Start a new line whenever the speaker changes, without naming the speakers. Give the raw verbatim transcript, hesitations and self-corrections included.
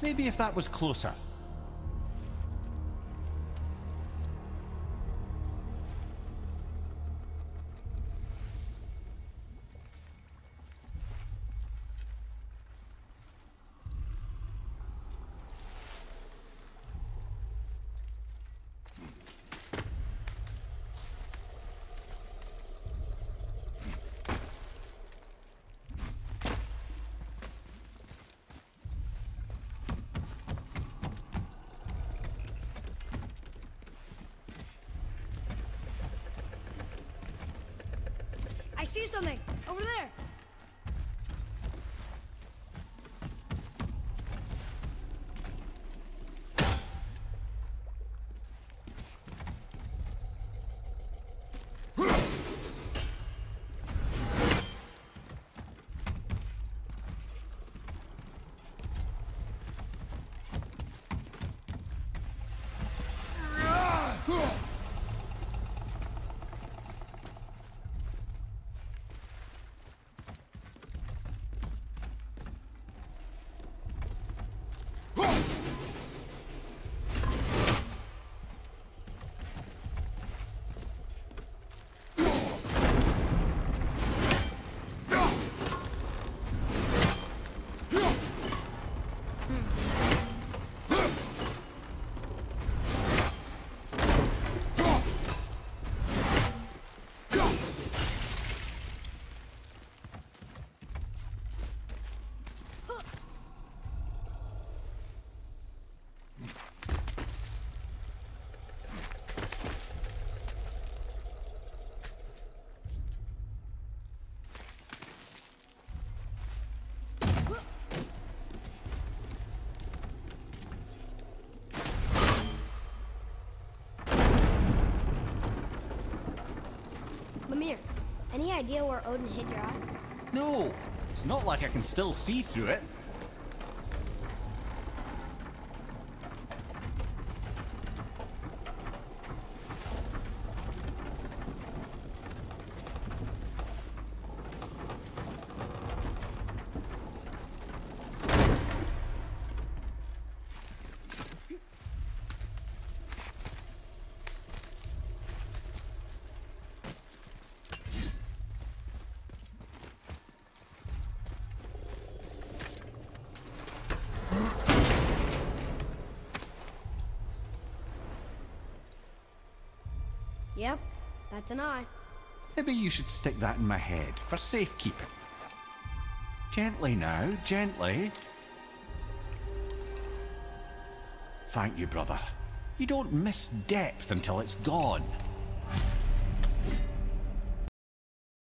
Maybe if that was closer.
I see something! Over there!
Mimir, any idea where Odin hit your eye?
No, it's not like I can still see through it.
Yep, that's an eye.
Maybe you should stick that in my head for safekeeping. Gently now, gently. Thank you, brother. You don't miss depth until it's gone.